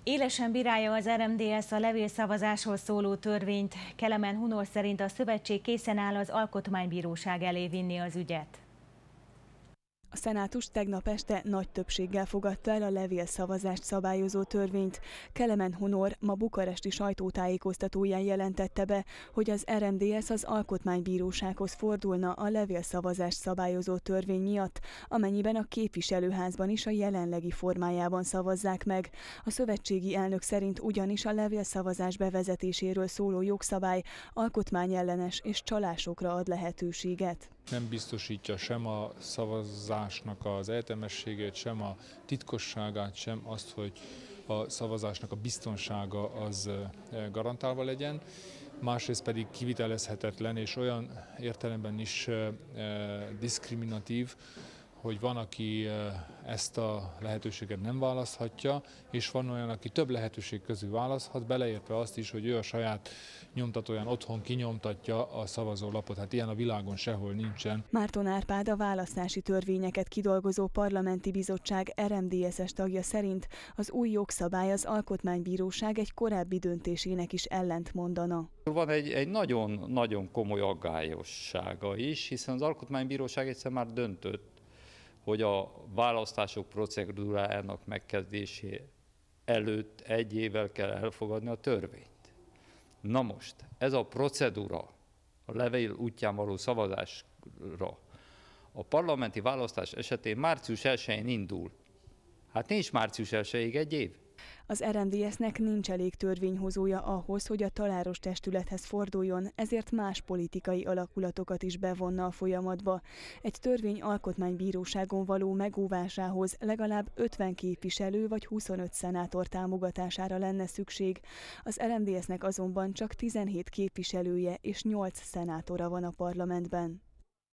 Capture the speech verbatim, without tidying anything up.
Élesen bírálja az er em dé es a levélszavazásról szóló törvényt. Kelemen Hunor szerint a szövetség készen áll az alkotmánybíróság elé vinni az ügyet. A szenátus tegnap este nagy többséggel fogadta el a levélszavazást szabályozó törvényt. Kelemen Hunor ma bukaresti sajtótájékoztatóján jelentette be, hogy az er em dé es az alkotmánybírósághoz fordulna a levélszavazást szabályozó törvény miatt, amennyiben a képviselőházban is a jelenlegi formájában szavazzák meg. A szövetségi elnök szerint ugyanis a levélszavazás bevezetéséről szóló jogszabály alkotmányellenes és csalásokra ad lehetőséget. Nem biztosítja sem a szavazásnak az egyetemességét, sem a titkosságát, sem azt, hogy a szavazásnak a biztonsága az garantálva legyen. Másrészt pedig kivitelezhetetlen és olyan értelemben is diszkriminatív, hogy van, aki ezt a lehetőséget nem választhatja, és van olyan, aki több lehetőség közül választhat, beleértve azt is, hogy ő a saját nyomtatóján otthon kinyomtatja a szavazólapot. Hát ilyen a világon sehol nincsen. Márton Árpád, a választási törvényeket kidolgozó parlamenti bizottság er em dé es-es tagja szerint az új jogszabály az alkotmánybíróság egy korábbi döntésének is ellentmondana. Van egy, egy nagyon-nagyon komoly aggályossága is, hiszen az alkotmánybíróság egyszer már döntött, hogy a választások procedúrájának megkezdésé előtt egy évvel kell elfogadni a törvényt. Na most, ez a procedúra, a levél útján való szavazásra a parlamenti választás esetén március elsején indul. Hát nincs március elsejéig egy év. Az er em dé es-nek nincs elég törvényhozója ahhoz, hogy a taláros testülethez forduljon, ezért más politikai alakulatokat is bevonna a folyamatba. Egy törvény alkotmánybíróságon való megóvásához legalább ötven képviselő vagy huszonöt szenátor támogatására lenne szükség. Az er em dé es-nek azonban csak tizenhét képviselője és nyolc szenátora van a parlamentben.